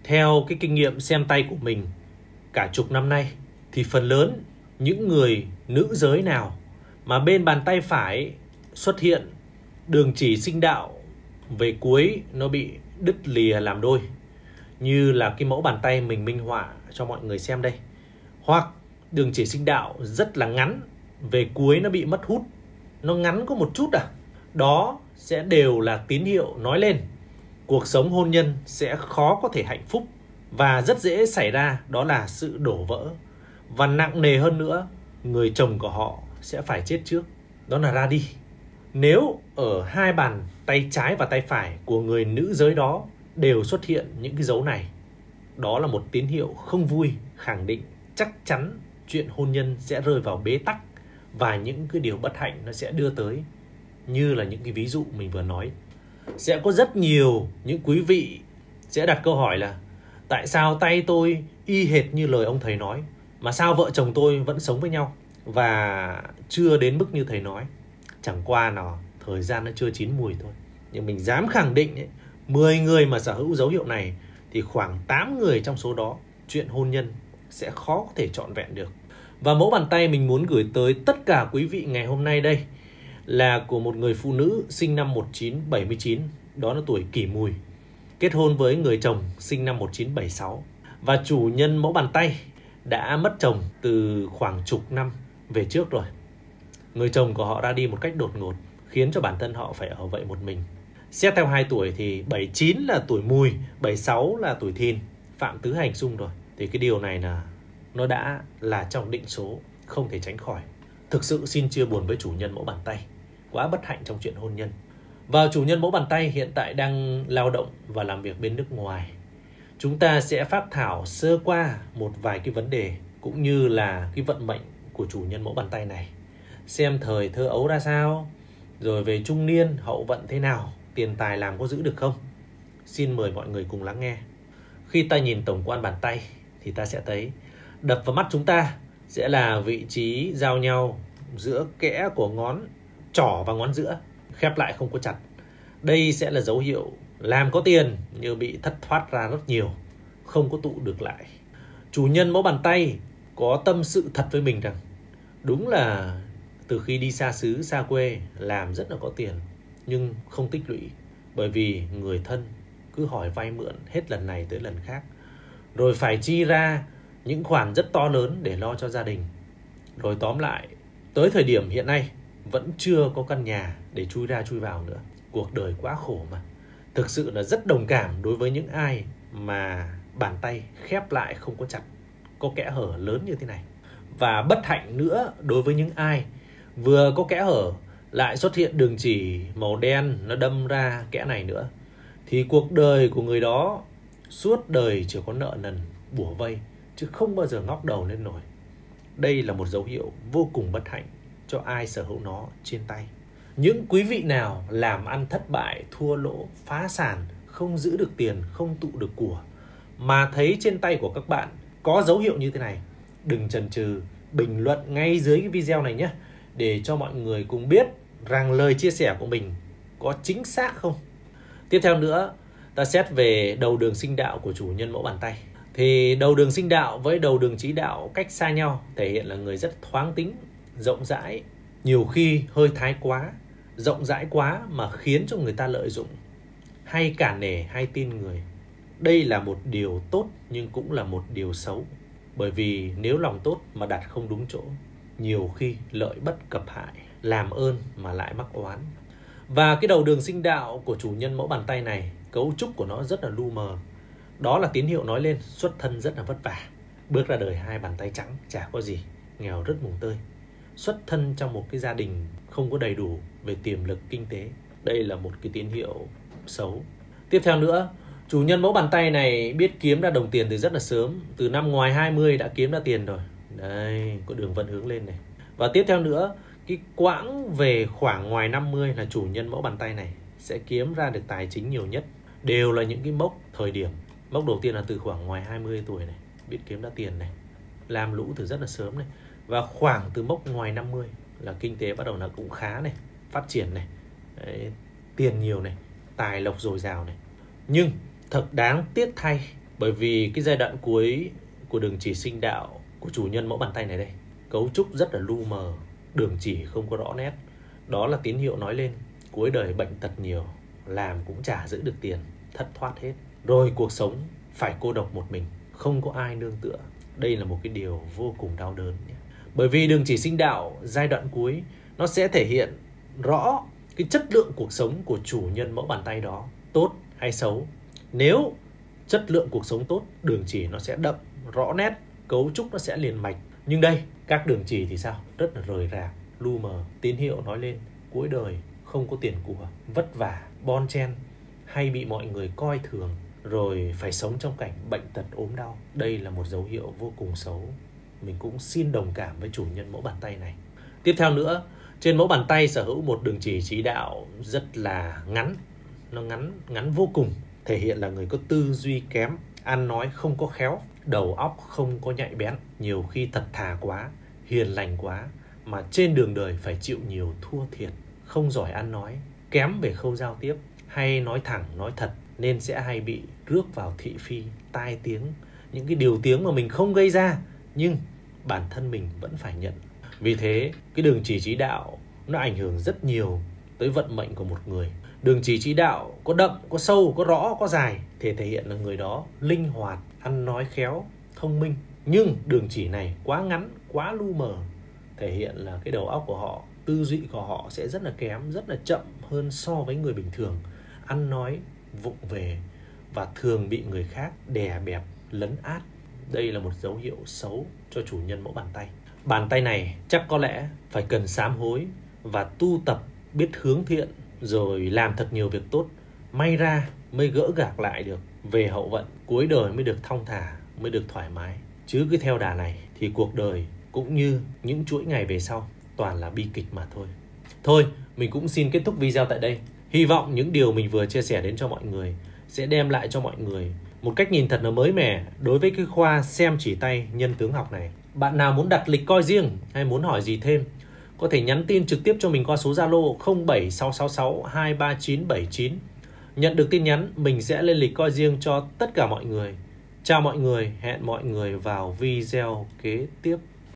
Theo cái kinh nghiệm xem tay của mình cả chục năm nay thì phần lớn những người nữ giới nào mà bên bàn tay phải xuất hiện đường chỉ sinh đạo về cuối nó bị đứt lìa làm đôi, như là cái mẫu bàn tay mình minh họa cho mọi người xem đây, hoặc đường chỉ sinh đạo rất là ngắn, về cuối nó bị mất hút, nó ngắn có một chút đó sẽ đều là tín hiệu nói lên cuộc sống hôn nhân sẽ khó có thể hạnh phúc và rất dễ xảy ra đó là sự đổ vỡ. Và nặng nề hơn nữa, người chồng của họ sẽ phải chết trước, đó là ra đi. Nếu ở hai bàn tay trái và tay phải của người nữ giới đó đều xuất hiện những cái dấu này, đó là một tín hiệu không vui, khẳng định chắc chắn chuyện hôn nhân sẽ rơi vào bế tắc và những cái điều bất hạnh nó sẽ đưa tới, như là những cái ví dụ mình vừa nói. Sẽ có rất nhiều những quý vị sẽ đặt câu hỏi là tại sao tay tôi y hệt như lời ông thầy nói mà sao vợ chồng tôi vẫn sống với nhau và chưa đến mức như thầy nói. Chẳng qua là thời gian nó chưa chín mùi thôi. Nhưng mình dám khẳng định 10 người mà sở hữu dấu hiệu này thì khoảng 8 người trong số đó chuyện hôn nhân sẽ khó có thể trọn vẹn được. Và mẫu bàn tay mình muốn gửi tới tất cả quý vị ngày hôm nay đây là của một người phụ nữ sinh năm 1979, đó là tuổi Kỷ Mùi, kết hôn với người chồng sinh năm 1976. Và chủ nhân mẫu bàn tay đã mất chồng từ khoảng chục năm về trước rồi. Người chồng của họ ra đi một cách đột ngột, khiến cho bản thân họ phải ở vậy một mình. Xét theo 2 tuổi thì 79 là tuổi Mùi, 76 là tuổi Thìn, phạm tứ hành xung rồi. Thì cái điều này là nó đã là trong định số, không thể tránh khỏi. Thực sự xin chia buồn với chủ nhân mẫu bàn tay, quá bất hạnh trong chuyện hôn nhân. Và chủ nhân mẫu bàn tay hiện tại đang lao động và làm việc bên nước ngoài. Chúng ta sẽ phác thảo sơ qua một vài cái vấn đề cũng như là cái vận mệnh của chủ nhân mẫu bàn tay này. Xem thời thơ ấu ra sao, rồi về trung niên hậu vận thế nào, tiền tài làm có giữ được không. Xin mời mọi người cùng lắng nghe. Khi ta nhìn tổng quan bàn tay thì ta sẽ thấy đập vào mắt chúng ta sẽ là vị trí giao nhau giữa kẽ của ngón trỏ và ngón giữa, khép lại không có chặt. Đây sẽ là dấu hiệu làm có tiền nhưng bị thất thoát ra rất nhiều, không có tụ được lại. Chủ nhân mẫu bàn tay có tâm sự thật với mình rằng đúng là từ khi đi xa xứ xa quê làm rất là có tiền nhưng không tích lũy, bởi vì người thân cứ hỏi vay mượn hết lần này tới lần khác, rồi phải chi ra những khoản rất to lớn để lo cho gia đình. Rồi tóm lại, tới thời điểm hiện nay vẫn chưa có căn nhà để chui ra chui vào nữa. Cuộc đời quá khổ mà. Thực sự là rất đồng cảm đối với những ai mà bàn tay khép lại không có chặt, có kẽ hở lớn như thế này. Và bất hạnh nữa đối với những ai vừa có kẽ hở lại xuất hiện đường chỉ màu đen nó đâm ra kẽ này nữa, thì cuộc đời của người đó suốt đời chỉ có nợ nần bủa vây, chứ không bao giờ ngóc đầu lên nổi. Đây là một dấu hiệu vô cùng bất hạnh cho ai sở hữu nó trên tay. Những quý vị nào làm ăn thất bại, thua lỗ, phá sản, không giữ được tiền, không tụ được của, mà thấy trên tay của các bạn có dấu hiệu như thế này, đừng chần chừ, bình luận ngay dưới cái video này nhé, để cho mọi người cùng biết rằng lời chia sẻ của mình có chính xác không. Tiếp theo nữa, ta xét về đầu đường sinh đạo của chủ nhân mẫu bàn tay. Thì đầu đường sinh đạo với đầu đường chí đạo cách xa nhau, thể hiện là người rất thoáng tính, rộng rãi, nhiều khi hơi thái quá, rộng rãi quá mà khiến cho người ta lợi dụng, hay cả nể, hay tin người. Đây là một điều tốt nhưng cũng là một điều xấu, bởi vì nếu lòng tốt mà đặt không đúng chỗ, nhiều khi lợi bất cập hại, làm ơn mà lại mắc oán. Và cái đầu đường sinh đạo của chủ nhân mẫu bàn tay này, cấu trúc của nó rất là lu mờ. Đó là tín hiệu nói lên xuất thân rất là vất vả, bước ra đời hai bàn tay trắng, chả có gì, nghèo rất mùng tơi. Xuất thân trong một cái gia đình không có đầy đủ về tiềm lực kinh tế. Đây là một cái tín hiệu xấu. Tiếp theo nữa, chủ nhân mẫu bàn tay này biết kiếm ra đồng tiền từ rất là sớm, từ năm ngoài 20 đã kiếm ra tiền rồi. Đây, có đường vận hướng lên này. Và tiếp theo nữa, cái quãng về khoảng ngoài 50 là chủ nhân mẫu bàn tay này sẽ kiếm ra được tài chính nhiều nhất. Đều là những cái mốc thời điểm. Mốc đầu tiên là từ khoảng ngoài 20 tuổi này, biết kiếm ra tiền này, làm lũ từ rất là sớm này. Và khoảng từ mốc ngoài 50 là kinh tế bắt đầu là cũng khá này, phát triển này. Đấy, tiền nhiều này, tài lộc dồi dào này. Nhưng thật đáng tiếc thay, Bởi vì cái giai đoạn cuối của đường chỉ sinh đạo của chủ nhân mẫu bàn tay này đây, cấu trúc rất là lu mờ, đường chỉ không có rõ nét. Đó là tín hiệu nói lên cuối đời bệnh tật nhiều, làm cũng chả giữ được tiền, thất thoát hết. Rồi cuộc sống phải cô độc một mình, không có ai nương tựa. Đây là một cái điều vô cùng đau đớn. Bởi vì đường chỉ sinh đạo giai đoạn cuối nó sẽ thể hiện rõ cái chất lượng cuộc sống của chủ nhân mẫu bàn tay đó, tốt hay xấu. Nếu chất lượng cuộc sống tốt, đường chỉ nó sẽ đậm, rõ nét, cấu trúc nó sẽ liền mạch. Nhưng đây, các đường chỉ thì sao? Rất là rời rạc, lu mờ, tín hiệu nói lên cuối đời không có tiền của, vất vả, bon chen, hay bị mọi người coi thường, rồi phải sống trong cảnh bệnh tật ốm đau. Đây là một dấu hiệu vô cùng xấu. Mình cũng xin đồng cảm với chủ nhân mẫu bàn tay này. Tiếp theo nữa, trên mẫu bàn tay sở hữu một đường chỉ chí đạo rất là ngắn. Nó ngắn vô cùng, thể hiện là người có tư duy kém, ăn nói không có khéo, đầu óc không có nhạy bén, nhiều khi thật thà quá, hiền lành quá, mà trên đường đời phải chịu nhiều thua thiệt, không giỏi ăn nói, kém về khâu giao tiếp, hay nói thẳng nói thật, nên sẽ hay bị rước vào thị phi, tai tiếng, những cái điều tiếng mà mình không gây ra, nhưng bản thân mình vẫn phải nhận. Vì thế, cái đường chỉ chí đạo nó ảnh hưởng rất nhiều tới vận mệnh của một người. Đường chỉ chí đạo có đậm, có sâu, có rõ, có dài thì thể hiện là người đó linh hoạt, ăn nói khéo, thông minh. Nhưng đường chỉ này quá ngắn, quá lu mờ, thể hiện là cái đầu óc của họ, tư duy của họ sẽ rất là kém, rất là chậm hơn so với người bình thường. Ăn nói vụng về và thường bị người khác đè bẹp, lấn át. Đây là một dấu hiệu xấu cho chủ nhân mẫu bàn tay. Bàn tay này chắc có lẽ phải cần sám hối và tu tập, biết hướng thiện, rồi làm thật nhiều việc tốt, may ra mới gỡ gạc lại được về hậu vận, cuối đời mới được thong thả, mới được thoải mái. Chứ cứ theo đà này thì cuộc đời cũng như những chuỗi ngày về sau toàn là bi kịch mà thôi. Thôi, mình cũng xin kết thúc video tại đây. Hy vọng những điều mình vừa chia sẻ đến cho mọi người sẽ đem lại cho mọi người một cách nhìn thật là mới mẻ đối với cái khoa xem chỉ tay nhân tướng học này. Bạn nào muốn đặt lịch coi riêng hay muốn hỏi gì thêm, có thể nhắn tin trực tiếp cho mình qua số Zalo 0766623979. Nhận được tin nhắn, mình sẽ lên lịch coi riêng cho tất cả mọi người. Chào mọi người, hẹn mọi người vào video kế tiếp.